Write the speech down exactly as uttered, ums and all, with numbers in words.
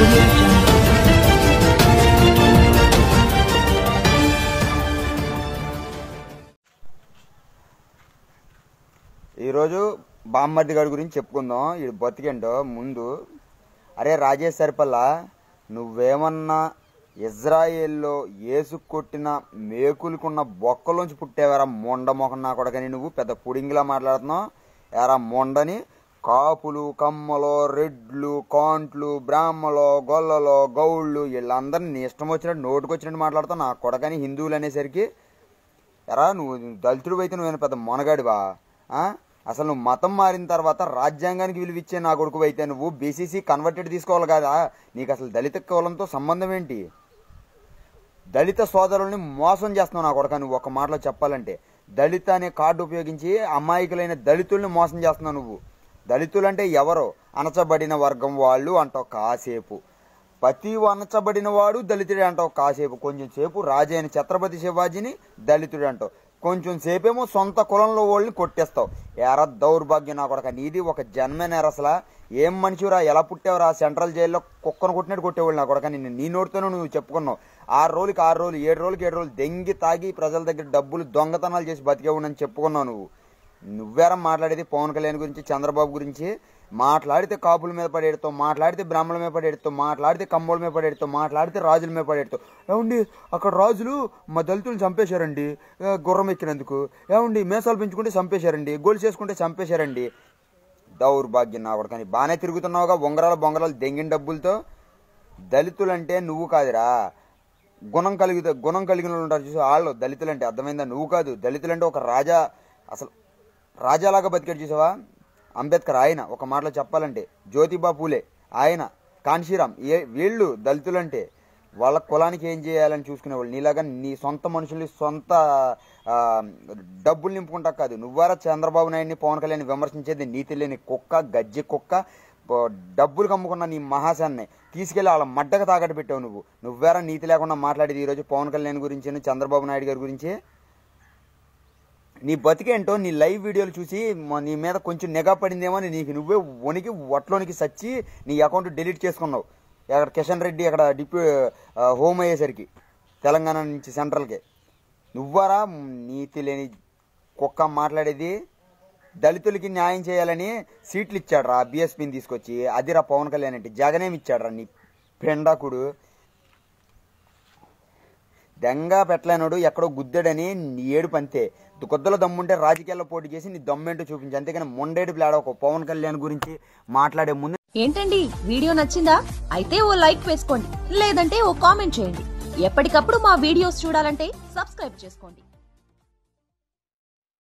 audio jungle. ఈరోజు బామ్మర్ది గారి గురించి చెప్పుకుందాం. ఈ బతికేంటో ముందు. అరే రాజేష్ సరిపల్లా, నువ్వేమన్నా ఇజ్రాయేల్లో ఏసు కొట్టిన మేకులకున్న బొక్కలోంచి పుట్టేవారా మొండ మొహం నా కొడకని? నువ్వు పెద్ద పుడింగిలా మాట్లాడుతున్నావు. ఎరా మొండని కాపులు, కమ్మలో, రెడ్లు, కాంట్లు, బ్రాహ్మలో, గొల్లలో, గౌళ్ళు వీళ్ళందరినీ నీ ఇష్టం వచ్చినట్టు నోటుకొచ్చినట్టు మాట్లాడుతావు నా కొడకని. హిందువులు అనేసరికి ఎరా నువ్వు దళితుడు అయితే నువ్వేనా పెద్ద మొనగాడివా? అసలు నువ్వు మతం మారిన తర్వాత రాజ్యాంగానికి విలువిచ్చే నా కొడుకు అయితే నువ్వు బీసీసీ కన్వర్టెడ్ తీసుకోవాలి కదా. నీకు అసలు దళిత కులంతో సంబంధం ఏంటి? దళిత సోదరుల్ని మోసం చేస్తున్నావు నా కొడుక. నువ్వు ఒక మాటలో చెప్పాలంటే దళిత అనే కార్డు ఉపయోగించి అమాయకులైన దళితుల్ని మోసం చేస్తున్నావు నువ్వు. దళితులంటే ఎవరో అణచబడిన వర్గం వాళ్ళు అంటావు కాసేపు. ప్రతి అణచబడిన వాడు దళితుడే అంటావు కాసేపు. కొంచెం సేపు రాజైన ఛత్రపతి శివాజీని దళితుడే అంటావు. కొంచెం సేపేమో సొంత కులంలో వాళ్ళని కొట్టేస్తావు. ఎరా దౌర్భాగ్యం నా కొడక. నీది ఒక జన్మనేర. అసలు ఏం మనిషిరా, ఎలా పుట్టేవరా? సెంట్రల్ జైల్లో కుక్కను కొట్టినట్టు కొట్టేవాళ్ళు నా కొడక. నిన్ను నీ నోటితోనే నువ్వు చెప్పుకున్నావు. ఆరు రోజులకి ఆరు రోజులు ఏడు రోజులకి ఏడు రోజులు దెంగి తాగి ప్రజల దగ్గర డబ్బులు దొంగతనాలు చేసి బతికేవాడని చెప్పుకున్నావు నువ్వు. నువ్వేరా మాట్లాడేది? పవన్ కళ్యాణ్ గురించి, చంద్రబాబు గురించి మాట్లాడితే కాపుల మీద పడేడుతావు, మాట్లాడితే బ్రాహ్మణుల మీద పడేడుతావు, మాట్లాడితే కమ్మోళ్ళ మీద పడేడుతావు, మాట్లాడితే రాజుల మీద పడేడుతావు. ఏమండి అక్కడ రాజులు మా దళితులను చంపేశారండి గుర్రం ఎక్కినందుకు. ఏమండి మేసాలు పెంచుకుంటే చంపేశారండి, గోలు చేసుకుంటే చంపేశారండి. దౌర్భాగ్యం నా కొడుకని. బాగానే తిరుగుతున్నావుగా ఉంగరాలు బొంగరాలు దెంగిన డబ్బులతో. దళితులంటే నువ్వు కాదురా, గుణం కలిగి గుణం కలిగిన వాళ్ళు ఉంటారు చూసి వాళ్ళు దళితులంటే. అర్థమైందా? నువ్వు కాదు. దళితులంటే ఒక రాజా, అసలు రాజాలాగా బతికాడు చూసావా? అంబేద్కర్ ఆయన ఒక మాటలో చెప్పాలంటే, జ్యోతిబా పూలే ఆయన, కాన్షీరామ్ ఏ వీళ్ళు దళితులంటే. వాళ్ళ కులానికి ఏం చేయాలని చూసుకునేవాళ్ళు. నీలాగా నీ సొంత మనుషుల్ని సొంత డబ్బులు నింపుకుంటా కాదు. నువ్వారా చంద్రబాబు నాయుడిని, పవన్ కళ్యాణ్ విమర్శించేది? నీతి లేని కుక్క, గజ్జి కుక్క. డబ్బులు కమ్ముకున్న నీ మహాశాన్ని తీసుకెళ్లి వాళ్ళ మడ్డకు తాకట్టు పెట్టావు నువ్వు. నువ్వేరా నీతి లేకుండా మాట్లాడేది ఈరోజు పవన్ కళ్యాణ్ గురించి, చంద్రబాబు నాయుడు గారి గురించి? నీ బతికేంటో నీ లైవ్ వీడియోలు చూసి నీ మీద కొంచెం నిఘా పడిందేమో అని నీకు నువ్వే వణికి వట్లోనికి సచ్చి నీ అకౌంట్ డిలీట్ చేసుకున్నావు. అక్కడ కిషన్ రెడ్డి అక్కడ డిప్యూ హోమ్ అయ్యేసరికి తెలంగాణ నుంచి సెంట్రల్కి. నువ్వారా నీతి లేని కుక్క మాట్లాడేది? దళితులకి న్యాయం చేయాలని సీట్లు ఇచ్చాడు రా బీఎస్పీని తీసుకొచ్చి. అదిరా పవన్ కళ్యాణ్ అంటే. జగనేమి ఇచ్చాడు రా నీ పెండాకుడు. దెంగా పెట్టలేనోడు ఎక్కడో గుద్దాడని నీ ఏడు పంతే. కొద్దల దమ్ముంటే రాజకీయాల్లో పోటీ చేసి నీ దమ్మేంటో చూపించి. అంతేగాని మొండేడు ప్లాడ ఒక పవన్ కళ్యాణ్ గురించి మాట్లాడే ముందు. ఏంటండి వీడియో నచ్చిందా? అయితే ఓ లైక్ వేసుకోండి, లేదంటే ఓ కామెంట్ చేయండి. ఎప్పటికప్పుడు మా వీడియోస్ చూడాలంటే సబ్స్క్రైబ్ చేసుకోండి.